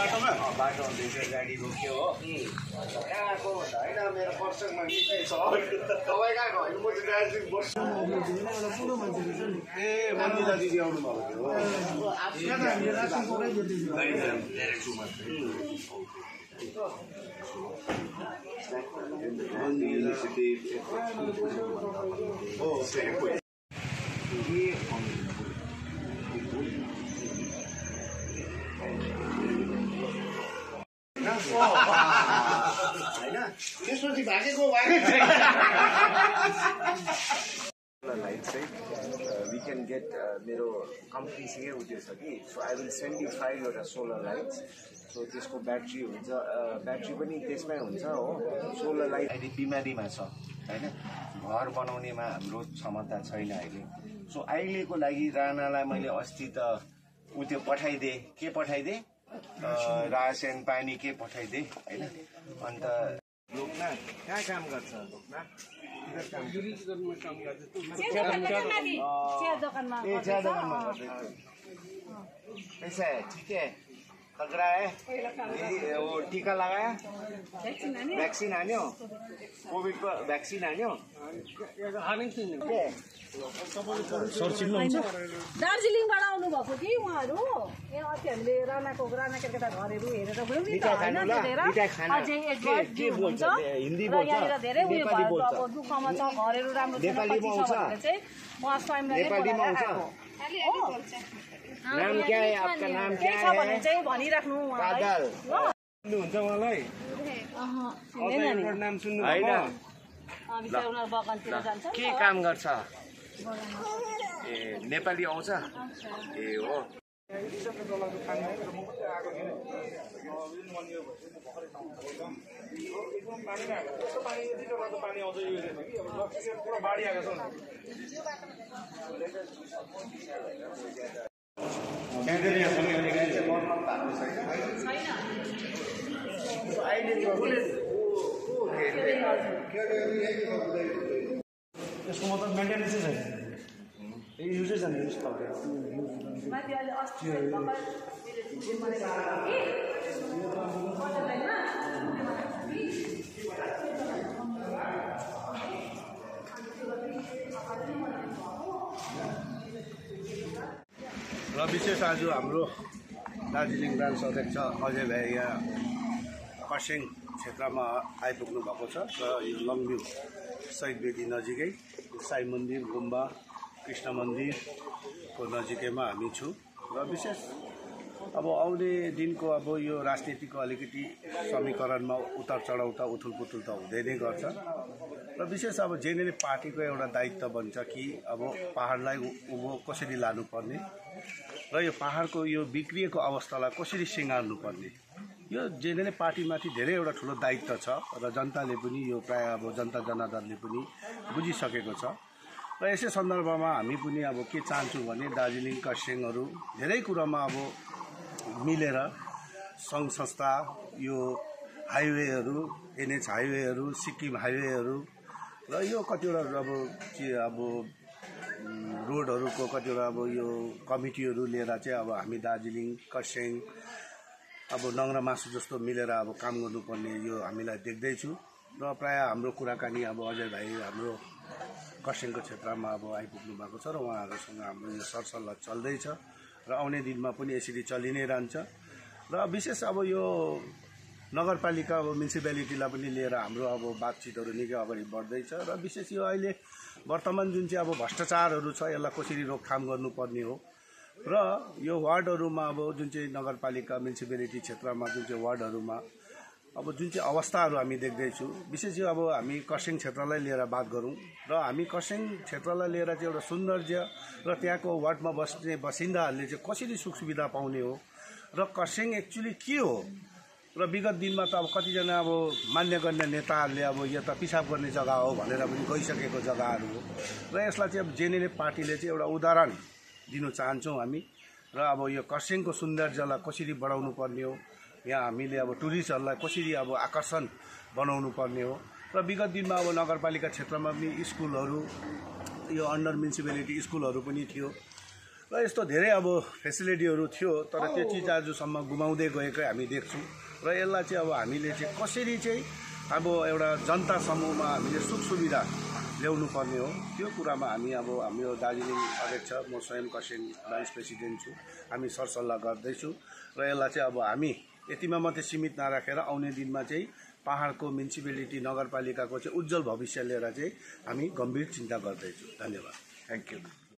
बाटोमा बाटो हुँदैछ गाडी रोक्यो हो कहाँको भन्दा होइन मेरो पर्सनमा निकै छ तपाईँ कहाँको होइन म चाहिँ दार्जिलिङ बस्छु ए मन्दिरा दिदी आउनु भएको थियो त्यसपछि भागेको लाइट चाहिँ वी क्यान गेट मेरो कम्पनीसँगै उयो छ कि so I will send you 5 वटा सोलर लाइट्स सो त्यसको ब्याट्री हुन्छ ब्याट्री पनि त्यसमै हुन्छ हो सोलर लाइट अहिले बिमारीमा छ होइन घर बनाउनेमा हाम्रो क्षमता छैन अहिले सो अहिलेको लागि राणालाई मैले अस्ति त उत्यो पठाइदिएँ के पठाइदिएँ रासन पानी के पठाइदिएँ होइन अन्त लोकनाथ कहाँ काम गर्छ लोकनाथ कैसा है ठीक है लग रहा है वो टीका लगाया वैक्सीन हान्यो कोभिड को वैक्सीन हान्यो दार्जिलिङबाट आउनु भएको कि उहाँहरू अस्ति हामीले राणाको राणा केटा घरहरू हेरेर गयौँ नि त होइन अझै एडभर्ट हुन्छ र यहाँनिर धेरै उयो भयो अब दुःखमा छ घरहरू राम्रो छैन पछि छ भनेर चाहिँ उहाँ स्वयंलाई नाम क्या है आपका नाम क्या है भने चाहिँ भनिराख्नु उहाँलाई हुन्छ उहाँलाई नाम सुन्नु हैन उनीहरू बगानतिर जान्छ के काम गर्छ ए नेपाली आउँछ ए हो यसको मतलब मेन्टेनेन्सै छैन युजै छैन युज र विशेष आज हाम्रो दार्जिलिङ ब्रान्च अध्यक्ष अजय भाइ यहाँ खरसाङ क्षेत्रमा आइपुग्नु भएको छ र यो लङभ्यू शहीद वेदी नजिकै साई मन्दिर गुम्बा कृष्ण मन्दिरको नजिकैमा हामी छु र विशेष अब आउने दिनको अब यो राजनीतिको अलिकति समीकरणमा उतार चढाउ त उथुलपुथुल त हुँदै नै गर्छ र विशेष अब जेएनएलएफ पार्टीको एउटा दायित्व बन्छ कि अब पहाडलाई उँभो कसरी लानुपर्ने र यो पहाडको यो बिग्रिएको अवस्थालाई कसरी सिँगार्नुपर्ने यो जेएनएलएफ पार्टीमाथि धेरै एउटा ठुलो दायित्व छ र जनताले पनि यो प्राय अब जनता जनार्दनले पनि बुझिसकेको छ र यसै सन्दर्भमा हामी पनि अब के चाहन्छौँ भने दार्जिलिङ खरसाङहरू धेरै कुरामा अब मिलेर सङ्घ संस्था यो हाइवेहरू एनएच हाइवेहरू सिक्किम हाइवेहरू र यो कतिवटा अब रोडहरूको कतिवटा अब यो कमिटीहरू लिएर चाहिँ अब हामी दार्जिलिङ खरसाङ अब नङ्ग्रा मासु जस्तो मिलेर अब काम गर्नुपर्ने यो हामीलाई देख्दैछु र प्राय हाम्रो कुराकानी अब अजय भाइ हाम्रो खरसाङको क्षेत्रमा अब आइपुग्नु भएको छ र उहाँहरूसँग हाम्रो यो सरसल्लाह चल्दैछ र आउने दिनमा पनि यसरी चलि नै रहन्छ र विशेष अब यो नगरपालिका अब म्युनिसिपालिटीलाई पनि लिएर हाम्रो अब बातचितहरू निकै अगाडि बढ्दैछ र विशेष यो अहिले वर्तमान जुन चाहिँ अब भ्रष्टाचारहरू छ यसलाई कसरी रोकथाम गर्नुपर्ने हो र यो वार्डहरूमा अब जुन चाहिँ नगरपालिका म्युनिसिपालिटी क्षेत्रमा जुन चाहिँ वार्डहरूमा अब जुन चाहिँ अवस्थाहरू हामी देख्दैछौँ विशेष यो अब हामी खरसाङ क्षेत्रलाई लिएर बात गरौँ र हामी खरसाङ क्षेत्रलाई लिएर चाहिँ एउटा सौन्दर्य र त्यहाँको वार्डमा बस्ने बासिन्दाहरूले चाहिँ कसरी सुख सुविधा पाउने हो र खरसाङ एक्चुअली के हो र विगत दिनमा त अब कतिजना अब मान्यगण्य नेताहरूले अब यो त पिसाब गर्ने जग्गा हो भनेर पनि गइसकेको जग्गाहरू हो र यसलाई चाहिँ अब जेएनएलएफ पार्टीले चाहिँ एउटा उदाहरण दिन चाहन्छौँ हामी र अब यो खरसाङको सौन्दर्यलाई कसरी बढाउनु पर्ने हो यहाँ हामीले अब टुरिस्टहरूलाई कसरी अब आकर्षण बनाउनु पर्ने हो र विगत दिनमा अब नगरपालिका क्षेत्रमा पनि स्कुलहरू यो अन्डर म्युनिसिपालिटी स्कुलहरू पनि थियो र र यस्तो धेरै अब फेसिलिटीहरू थियो तर त्यो चिज आजसम्म गुमाउँदै गएकै हामी देख्छौँ र यसलाई चाहिँ अब हामीले चाहिँ कसरी चाहिँ अब एउटा जनता समूहमा हामीले सुख सुविधा ल्याउनु पर्ने हो त्यो कुरामा हामी अब हाम्रो दार्जिलिङ अध्यक्ष म स्वयं खरसाङ ब्रान्च प्रेसिडेन्ट छु हामी सरसल्लाह गर्दैछु र यसलाई चाहिँ अब हामी यतिमा मात्रै सीमित नराखेर आउने दिनमा चाहिँ पहाडको म्युनिसिपालिटी नगरपालिकाको चाहिँ उज्जवल भविष्य लिएर चाहिँ हामी गम्भीर चिन्ता गर्दैछौँ। धन्यवाद। Thank you.